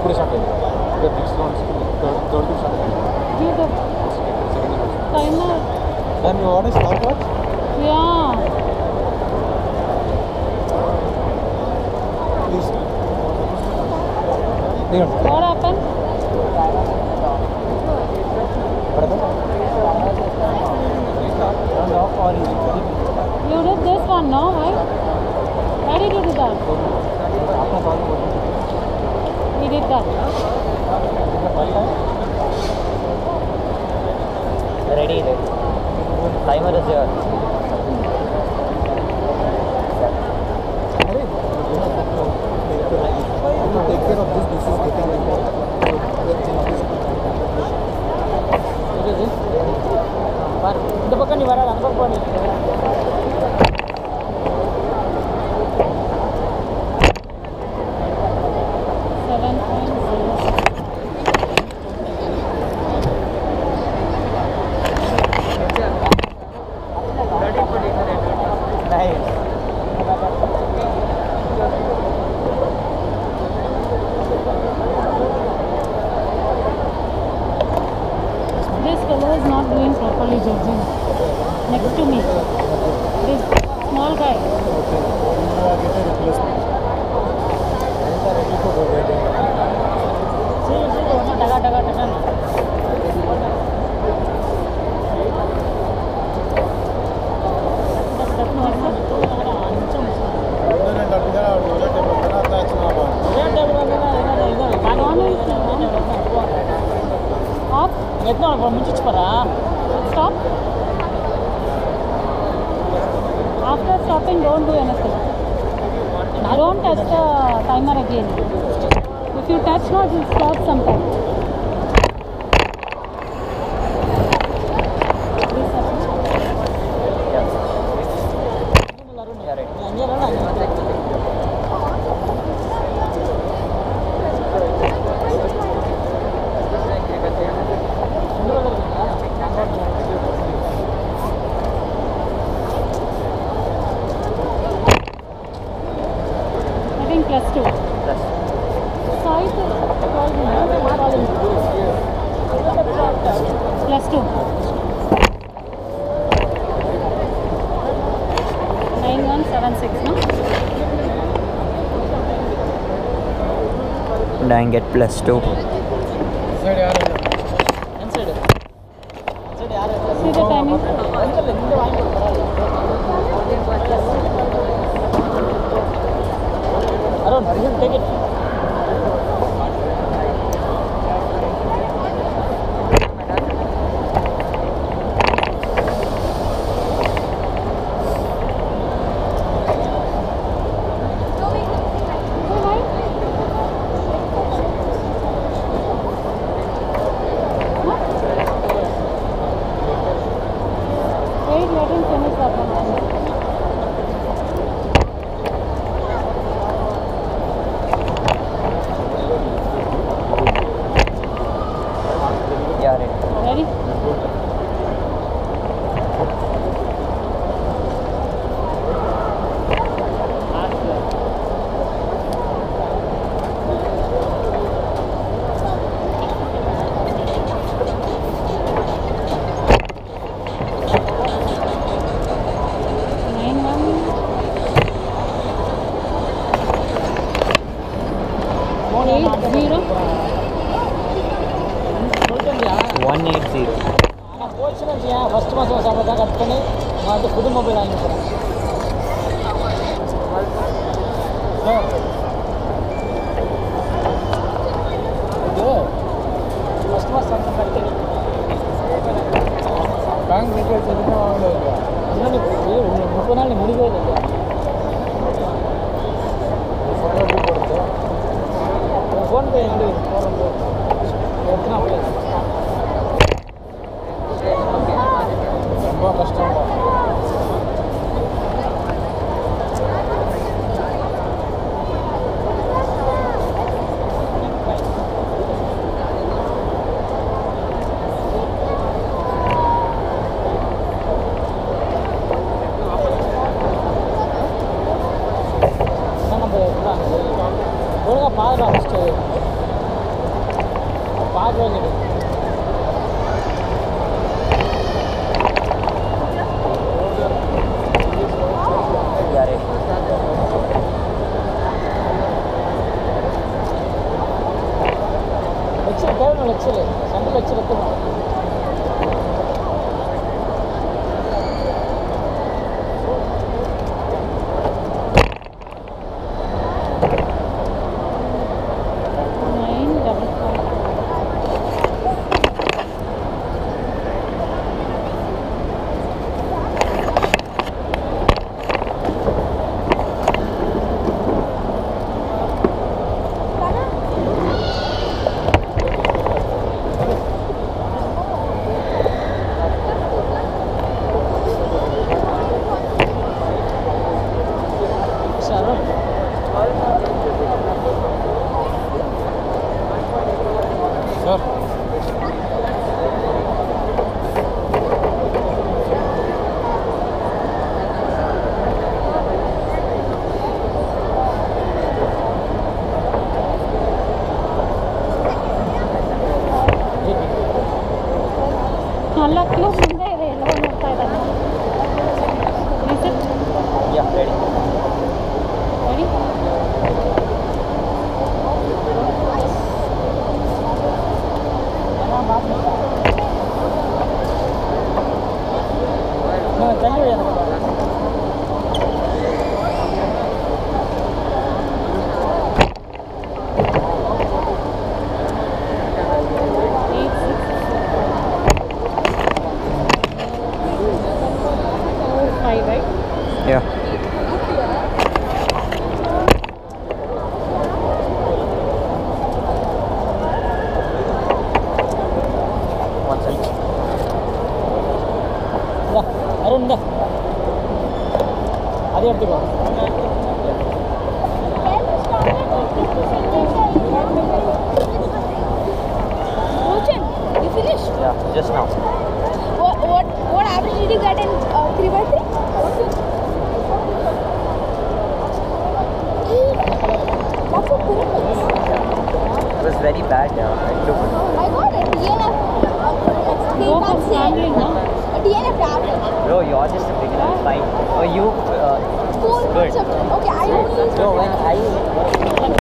ఇప్పుడు స్టార్ట్ అయింది next rounds third start అయింది Then you want a stopwatch? Yeah. Please. What happened? You did this one, no? Right? Why did you do that? He did that. Ready. Timer is here. Take care of this. This is getting இந்த பக்கம் நீ வராது அந்த பக்கம் போனி This fellow is not doing properly judging. Next to me. This small guy. Stop. After stopping, don't do anything. Don't touch the timer again. If you touch now, it will stop sometime. I think +2. Size is +2. 9176, no? Dang it, +2. See the timing? Arun, take it. Wait, let him finish that one. 180. First ಮಾಸ ಸಾಲ ಕಟ್ಕೊಂಡು ಅದು Pudu mobile ಆಗಿರ್ತಾರೆ ಇದು first ಮಾಸ ಅಂತ ಕಟ್ತೀನಿ bank details ಇದನ್ನ ಇನ್ನೊಂದು 30 ನಾಳೆ ಮುಡಿಗೋದಿಲ್ಲ ಫೋನ್ ಪೇ ಅಂಗಡಿ ரொம்ப கஷ்டம் நம்ம ஒழுங்காக பாதுகாப்பு first Reset. Yeah, ready. Ready? No, tell you. Eight, six, four, five, right? Yeah. One second. Arun ಅದೇ ಹೇಳ್ತೀವಿ Rochan, you finished? Yeah, just now. What average did you get in 3x3? That's a pyramid. It was very bad. I took it. I got it. DNF. Go for scrambling, no? DNF average. Bro, you're just a beginner. Fine. Oh, you. Cool. Good. Okay, I only. No, when I